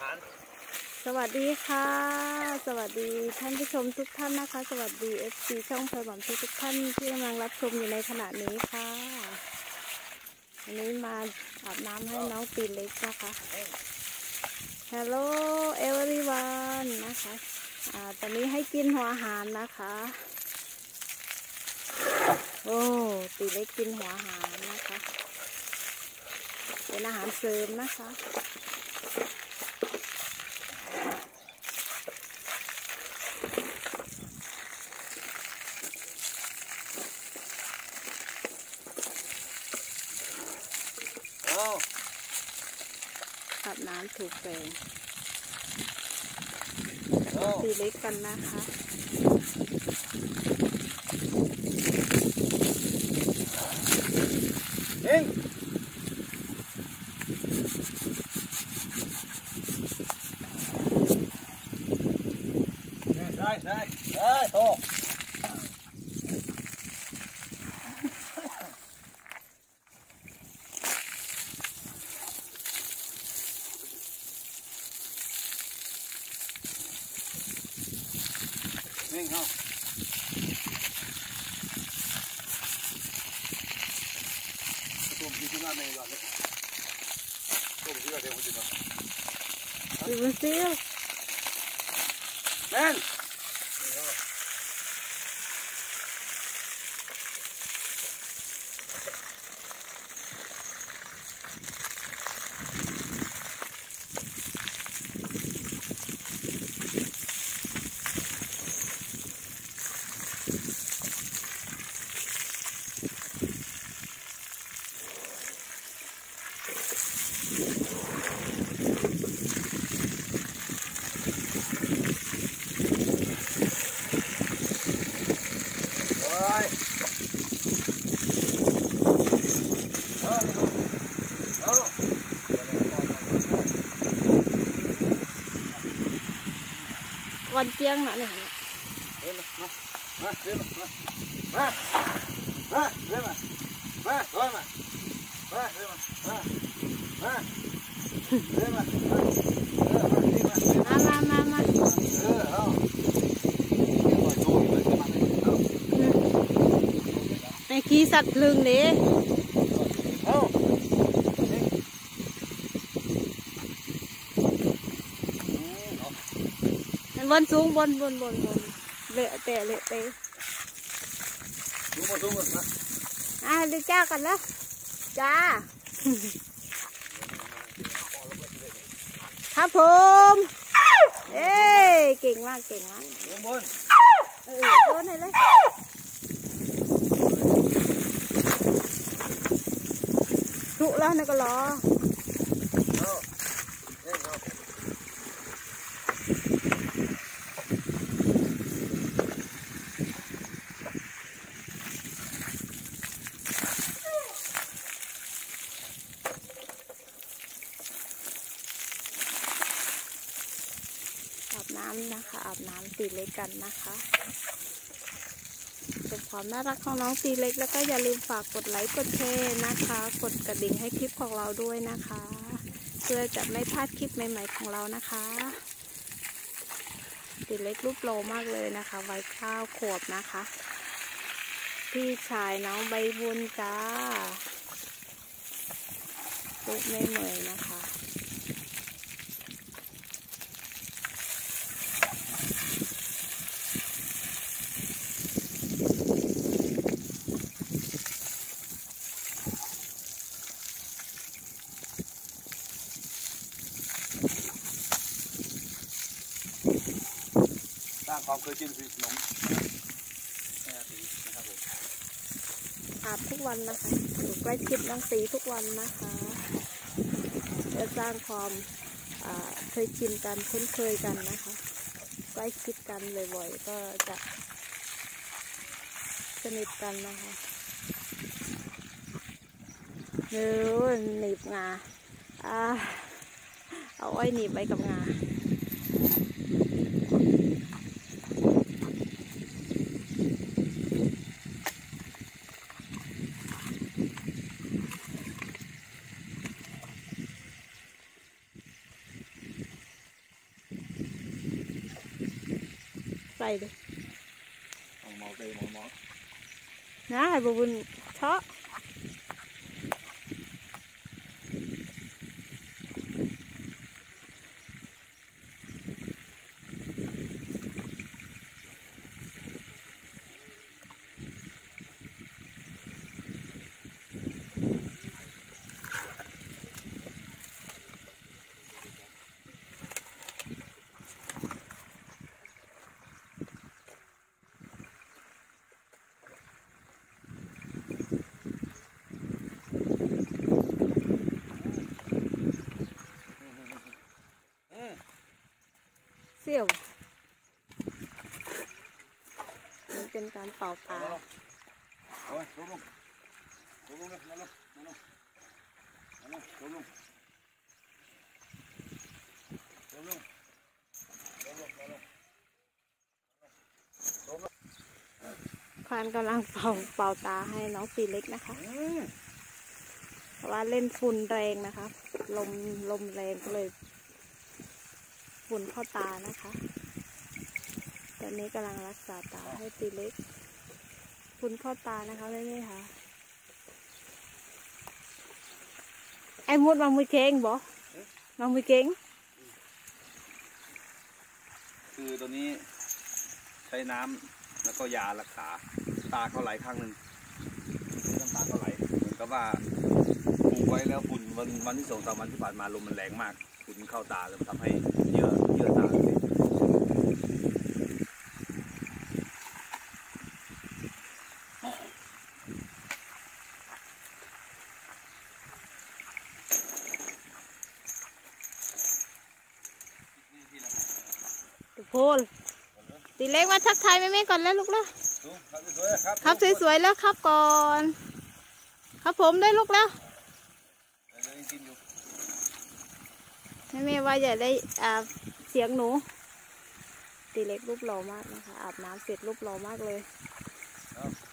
ารสวัสดีค่ะสวัสดีท่านผู้ชมทุกท่านนะคะสวัสดี FC ช่องเพลินหวานทุกท่านที่กำลังรับชมอยู่ในขณะนี้ค่ะวันนี้มาอาบน้ำให้น้องตีเล็กนะคะ Hello everyone นะคะตอนนี้ให้กินหัวอาหารนะคะโอ้ตีเล็กกินหัวอาหารนะคะเป็นอาหารเสริมนะคะอาบน้ำถูกแปลงตีเล็กกันนะคะเองได้โตนี่เขาตัวมันที่นั่นในวันนี้ตัวมันที่ว่าเดี๋ยวมันจะมาดูมันซิลแม่นวันเจียงนะเนี่ยมาในขี้สัตว์ลึงนี่บนสูงบนเละเตะดูนะเดี๋ยวจ้ากันแล้วจ้าครับผมเอ้เก่งมากบนให้เลยถูกแล้วนะก็รออาบน้ำนะคะอาบน้ำตีเล็กกันนะคะเป็นความน่ารักของน้องตีเล็กแล้วก็อย่าลืมฝากกดไลค์กดแชร์นะคะกดกระดิ่งให้คลิปของเราด้วยนะคะเพื่อจะไม่พลาดคลิปใหม่ๆของเรานะคะตีเล็กรูปโลมากเลยนะคะวัย9 ขวบนะคะพี่ชายน้องใบบุญจ้าลูกไม่เหมยนะคะสร้างความเคยชินคือขนมอาบทุกวันนะคะอยู่ใกล้ชิดน้องตีทุกวันนะคะจะสร้างความเคยชินกันคุ้นเคยกันนะคะใกล้ชิดกันบ่อยๆก็จะสนิทกันนะคะหนีบงาเอาอ้อยหนีบไว้กับงาสส่เลยหมอเตะหมอนะให้บุญเชาะเสี่ยวนี่เป็นการเป่าตาโอ้ยลงเลยมาลงมาลงควานกำลังเป่าตาให้น้องตีเล็กนะคะเพราะว่าเล่นฝุ่นแรงนะคะลมแรงก็เลยฝุ่นเข้าตานะคะตอนนี้กำลังรักษาตาให้ตีเล็กฝุ่นเข้าตานะคะไม่ค่ะไอ้มุดมามือเก่งบ่มามือเก่งคือตัวนี้ใช้น้ำแล้วก็ยารักษาตาเขาไหลข้างหนึ่งน้ำตาเขาไหลเหมือนกับว่าปลูกไว้แล้วฝุ่นวันที่2-3 วันที่ผ่านมาลมมันแรงมากฝุ่นเข้าตาเลยทำให้เยื่อตาโพลตีเล็กมาทักทายแม่ก่อนแล้วลูกแล้วครับสวยๆแล้วครับก่อนครับผมได้ลูกแล้วแม่ว่าอย่าได้เสียงหนูตีเล็กรูปหล่อมากนะคะอาบน้ำเสร็จรูปหล่อมากเลย